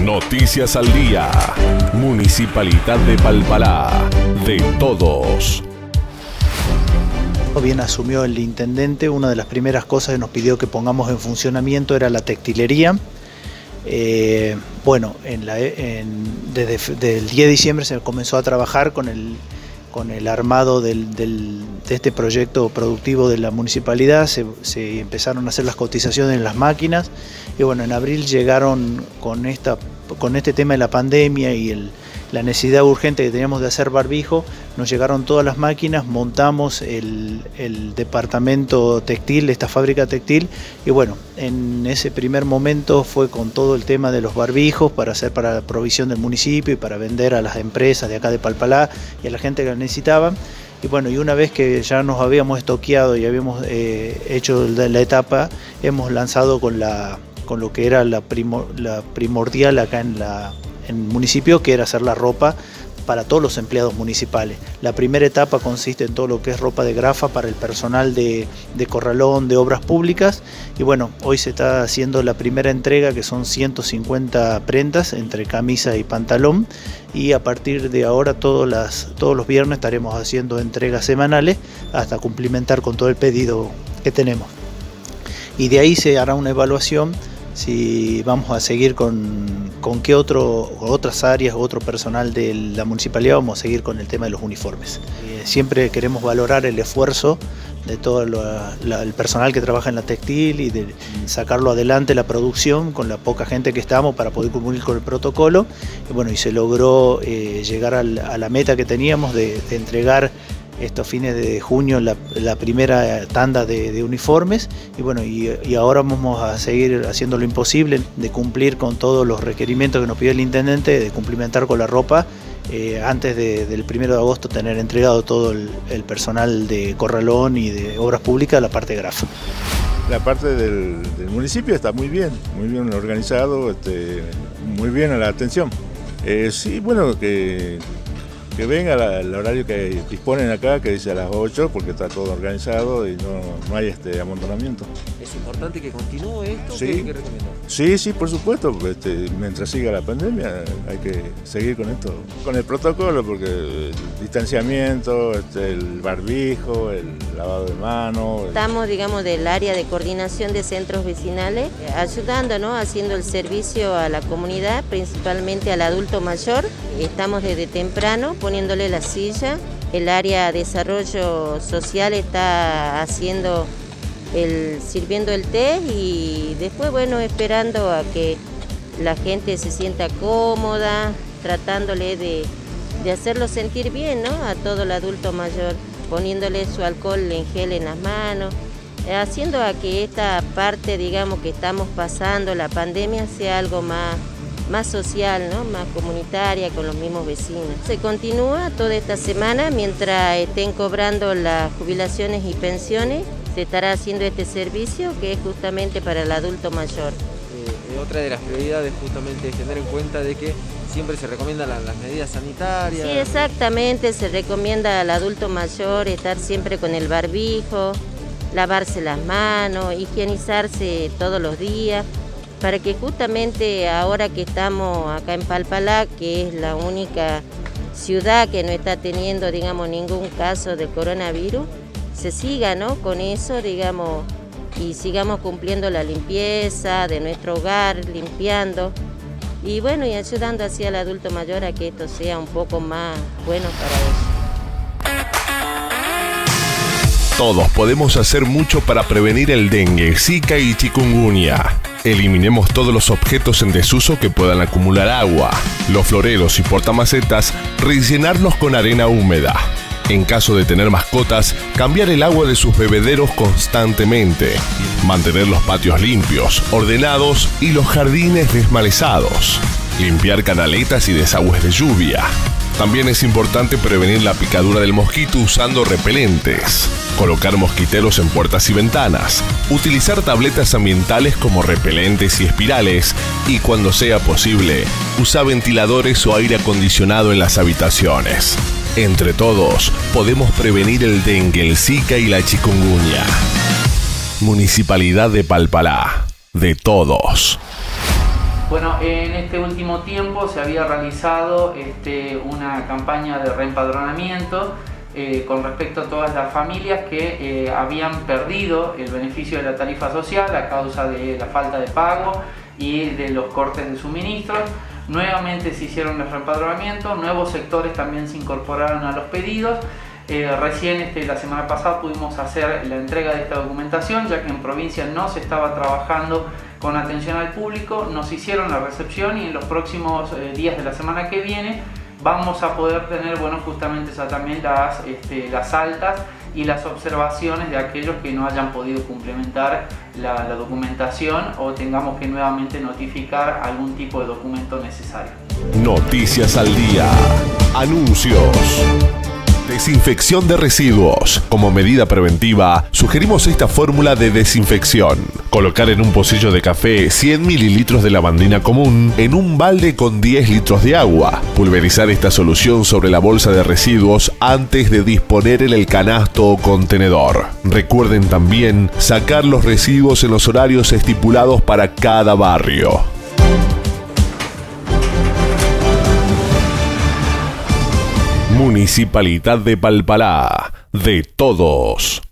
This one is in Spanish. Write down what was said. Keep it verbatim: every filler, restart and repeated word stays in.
Noticias al día. Municipalidad de Palpalá. De todos. Bien asumió el intendente, una de las primeras cosas que nos pidió que pongamos en funcionamiento era la textilería. Eh, bueno, en la, en, desde, desde el diez de diciembre se comenzó a trabajar con el, con el armado del, del, de este proyecto productivo de la municipalidad, se, se empezaron a hacer las cotizaciones en las máquinas y bueno, en abril llegaron con, esta, con este tema de la pandemia y el, la necesidad urgente que teníamos de hacer barbijo, nos llegaron todas las máquinas, montamos el, el departamento textil, esta fábrica textil, y bueno, en ese primer momento fue con todo el tema de los barbijos para hacer para la provisión del municipio y para vender a las empresas de acá de Palpalá y a la gente que la necesitaba. Y bueno, y una vez que ya nos habíamos estoqueado y habíamos eh, hecho la, la etapa, hemos lanzado con, la, con lo que era la, primor, la primordial acá en la en el municipio, que era hacer la ropa para todos los empleados municipales. La primera etapa consiste en todo lo que es ropa de grafa para el personal de, de corralón, de obras públicas, y bueno, hoy se está haciendo la primera entrega, que son ciento cincuenta prendas entre camisa y pantalón, y a partir de ahora todos, las, todos los viernes estaremos haciendo entregas semanales hasta cumplimentar con todo el pedido que tenemos. Y de ahí se hará una evaluación si vamos a seguir con, con qué otro, otras áreas, otro personal de la municipalidad, vamos a seguir con el tema de los uniformes. Eh, siempre queremos valorar el esfuerzo de todo lo, la, el personal que trabaja en la textil y de sacarlo adelante la producción con la poca gente que estamos para poder cumplir con el protocolo. Y bueno, y se logró eh, llegar al, a la meta que teníamos de, de entregar estos fines de junio la, la primera tanda de, de uniformes y bueno, y, y ahora vamos a seguir haciendo lo imposible de cumplir con todos los requerimientos que nos pidió el intendente, de cumplimentar con la ropa, eh, antes de, del primero de agosto tener entregado todo el, el personal de corralón y de obras públicas, la parte gráfica. La parte del, del municipio está muy bien, muy bien organizado, este, muy bien a la atención. Eh, sí, bueno, que... que venga el horario que disponen acá, que dice a las ocho, porque está todo organizado y no, no hay este amontonamiento. ¿Es importante que continúe esto? Sí, ¿Qué, qué recomiendan? Sí, sí, por supuesto. Este, mientras siga la pandemia hay que seguir con esto, con el protocolo, porque el distanciamiento, este, el barbijo, el lavado de manos. Estamos, digamos, del área de coordinación de centros vecinales, ayudando, ¿no? Haciendo el servicio a la comunidad, principalmente al adulto mayor. Estamos desde temprano poniéndole la silla. El área de desarrollo social está haciendo el, sirviendo el té y después, bueno, esperando a que la gente se sienta cómoda, tratándole de, de hacerlo sentir bien, ¿no? A todo el adulto mayor, poniéndole su alcohol en gel en las manos, haciendo a que esta parte, digamos, que estamos pasando, la pandemia, sea algo más más social, ¿no? Más comunitaria, con los mismos vecinos. Se continúa toda esta semana, mientras estén cobrando las jubilaciones y pensiones, se estará haciendo este servicio que es justamente para el adulto mayor. Eh, otra de las prioridades justamente es tener en cuenta de que siempre se recomiendan las, las medidas sanitarias. Sí, exactamente, se recomienda al adulto mayor estar siempre con el barbijo, lavarse las manos, higienizarse todos los días, para que justamente ahora que estamos acá en Palpalá, que es la única ciudad que no está teniendo, digamos, ningún caso de coronavirus, se siga, ¿no? Con eso, digamos, y sigamos cumpliendo la limpieza de nuestro hogar, limpiando, y bueno, y ayudando así al adulto mayor a que esto sea un poco más bueno para ellos. Todos podemos hacer mucho para prevenir el dengue, zika y chikungunya. Eliminemos todos los objetos en desuso que puedan acumular agua. Los floreros y portamacetas, rellenarlos con arena húmeda. En caso de tener mascotas, cambiar el agua de sus bebederos constantemente. Mantener los patios limpios, ordenados y los jardines desmalezados. Limpiar canaletas y desagües de lluvia. También es importante prevenir la picadura del mosquito usando repelentes. Colocar mosquiteros en puertas y ventanas. Utilizar tabletas ambientales como repelentes y espirales. Y cuando sea posible, usar ventiladores o aire acondicionado en las habitaciones. Entre todos, podemos prevenir el dengue, el zika y la chikungunya. Municipalidad de Palpalá. De todos. Bueno, en este último tiempo se había realizado este, una campaña de reempadronamiento eh, con respecto a todas las familias que eh, habían perdido el beneficio de la tarifa social a causa de la falta de pago y de los cortes de suministros. Nuevamente se hicieron los reempadronamientos, nuevos sectores también se incorporaron a los pedidos. Eh, recién este, la semana pasada pudimos hacer la entrega de esta documentación, ya que en provincia no se estaba trabajando con atención al público. Nos hicieron la recepción y en los próximos eh, días de la semana que viene vamos a poder tener, bueno, justamente esa, también las, este, las altas y las observaciones de aquellos que no hayan podido complementar la, la documentación o tengamos que nuevamente notificar algún tipo de documento necesario. Noticias al día. Anuncios. Desinfección de residuos. Como medida preventiva, sugerimos esta fórmula de desinfección. Colocar en un pocillo de café cien mililitros de lavandina común en un balde con diez litros de agua. Pulverizar esta solución sobre la bolsa de residuos antes de disponer en el canasto o contenedor. Recuerden también sacar los residuos en los horarios estipulados para cada barrio. Municipalidad de Palpalá, de todos.